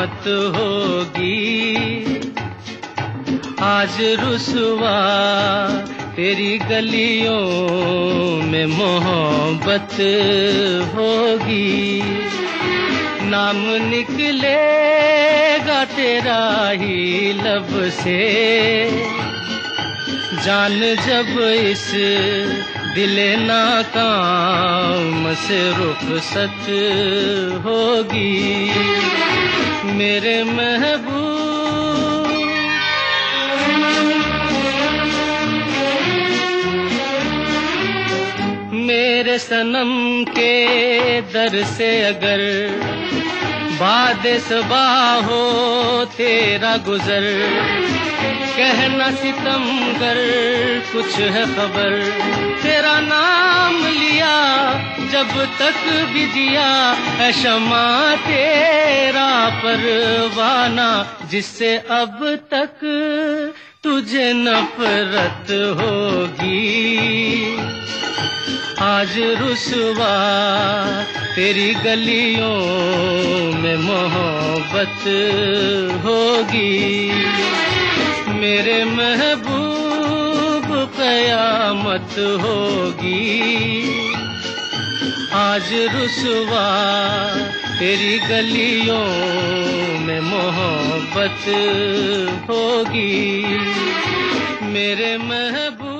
कयामत होगी। आज रुसवा तेरी गलियों में मोहब्बत होगी। नाम निकलेगा तेरा ही लब से, जान जब इस दिले नाकाम से रुखसत होगी। मेरे महबूब मेरे सनम के दर से अगर बादे सबा हो तेरा गुजर, कहना सितमगर कुछ है खबर। तेरा नाम लिया जब तक भी जिया है शमा तेरा परवाना, जिससे अब तक तुझे नफरत होगी। आज रुसवा तेरी गलियों में मोहब्बत होगी। मेरे महबूब कयामत होगी। आज रुसवा तेरी गलियों में मोहब्बत होगी। मेरे महबूब